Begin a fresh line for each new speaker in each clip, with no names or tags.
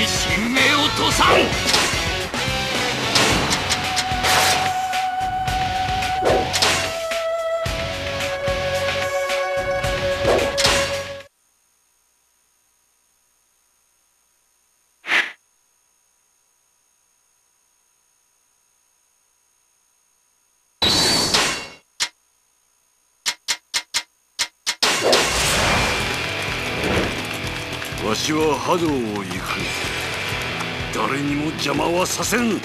に神明をとさん。わしは波動を行く。誰にも邪魔はさせん。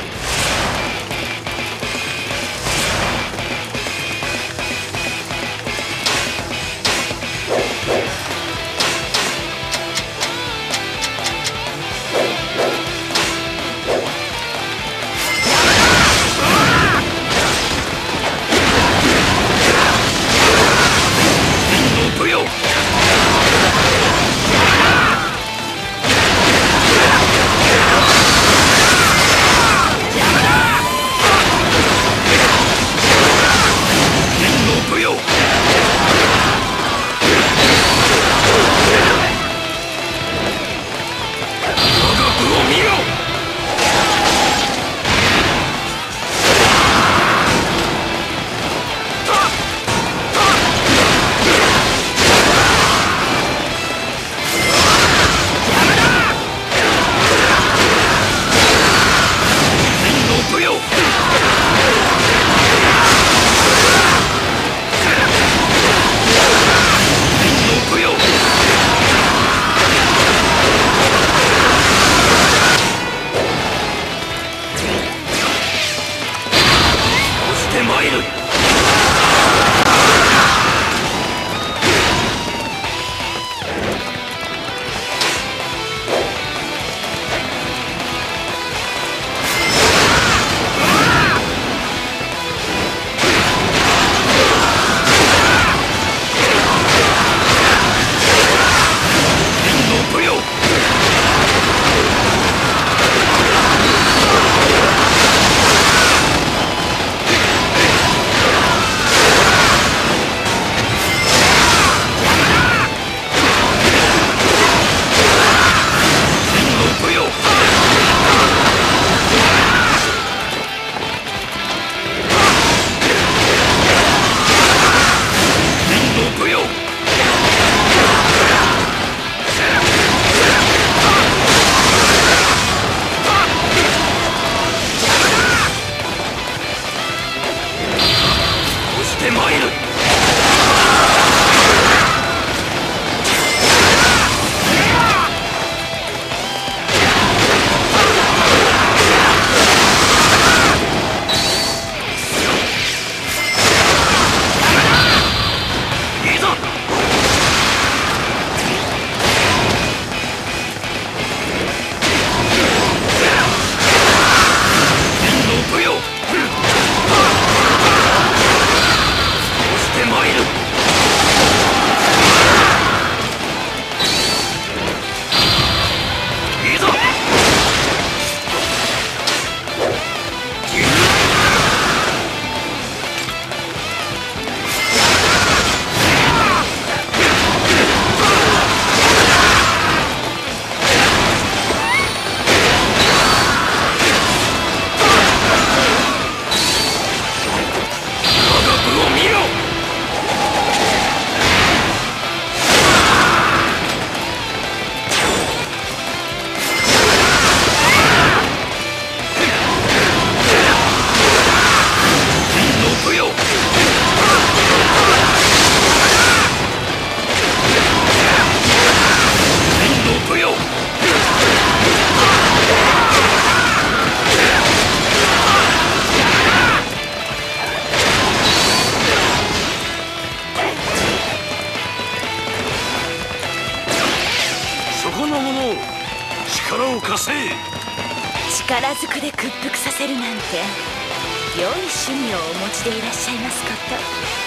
力ずくで屈服させるなんて良い趣味をお持ちでいらっしゃいますこと。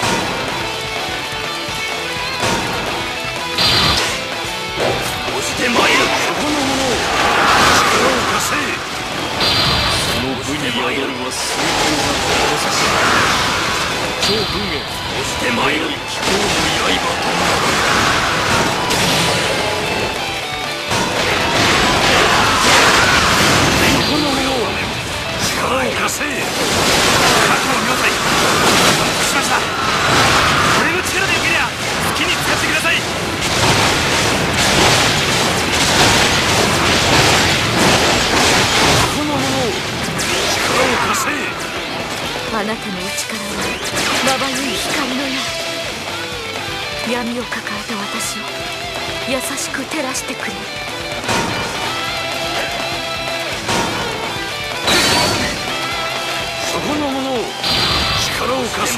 押してまいる。そこの者を力を貸せ。その武に宿るは崇高な志。超文へ押してまいる。飛行の刃となる。 貸せ。覚悟了解。しました。俺の力でよけりゃ好きに使ってください。この者を力を貸せ。
あなたのお力はまばゆい光のよう。闇を抱えた私を優しく照らしてくれ。
そこの者を力を貸せ。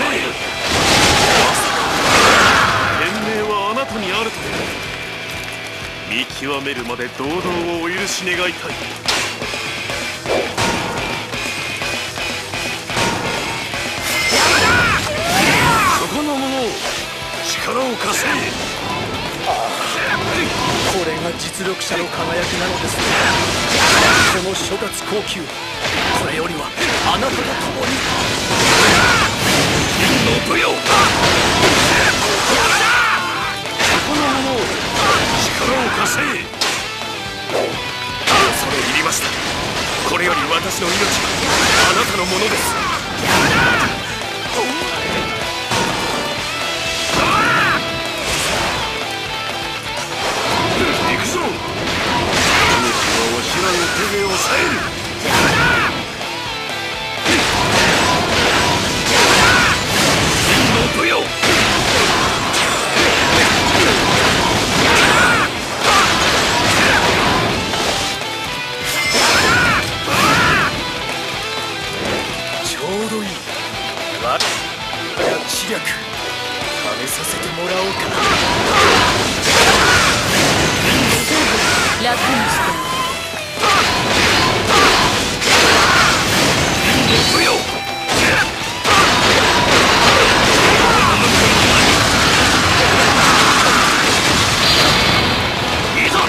天命はあなたにあると見極めるまで堂々をお許し願いたい。そこの者を力を貸せ。
これが実力者の輝きなのですね。この諸葛高級、これよりはあなたと共に。
銀の武よ。そこの者を力を貸せ。恐れ入りました。これより私の命はあなたのものです。行くぞ。この子はわしらの手で抑える。銀の武よ。
ちょうどいい。我が知略試させてもらおうか。
楽にして
武よ。いざ。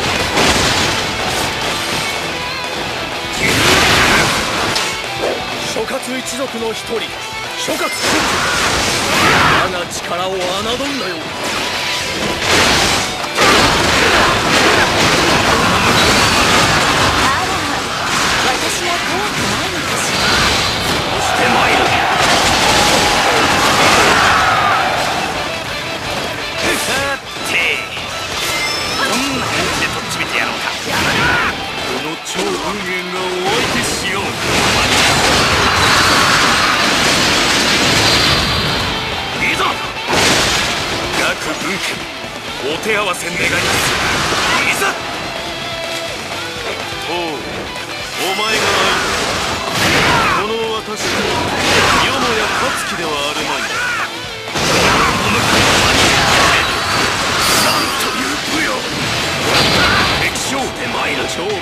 諸葛一族の一人、諸葛高級、我が力を侮んだよ。
私は怖くないのかしら。
そして参る。さてどんな本気でとっちめてやろうか。この超運営がお相手しよう。いざ。各分家お手合わせ願います。いざ。お前がこの私よもや勝つ気ではあるまい。なんという武よ。敵将で参る。超文明を討ち取った。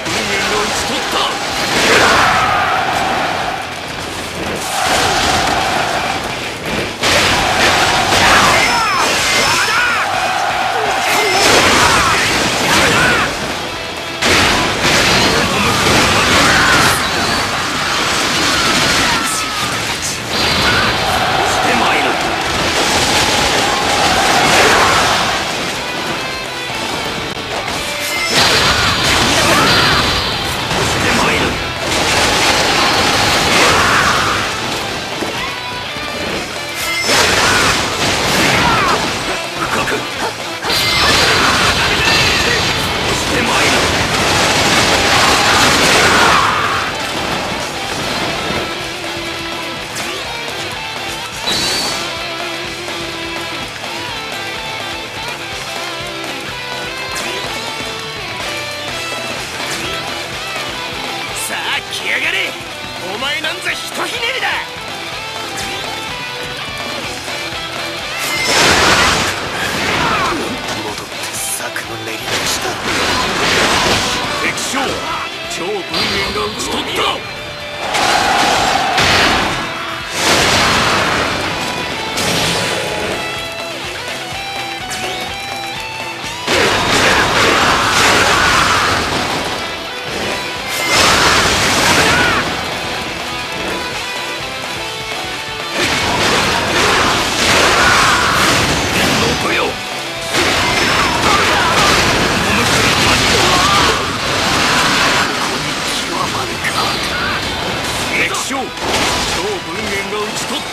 が討ち取った。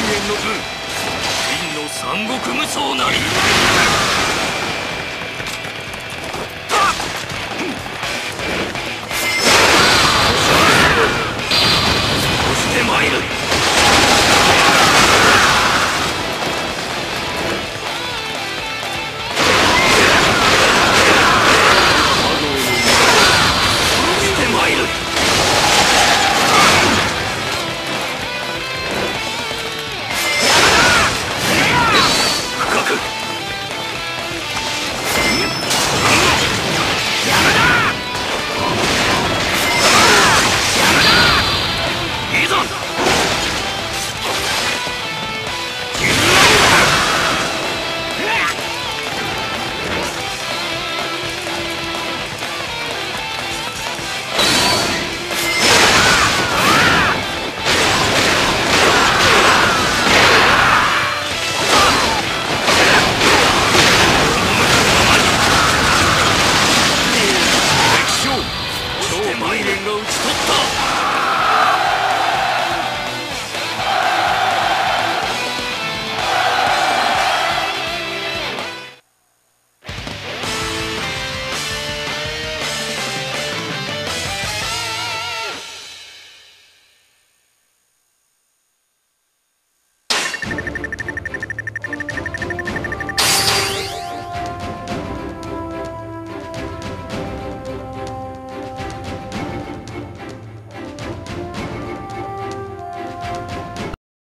の分真の三国無双なり。そして参る。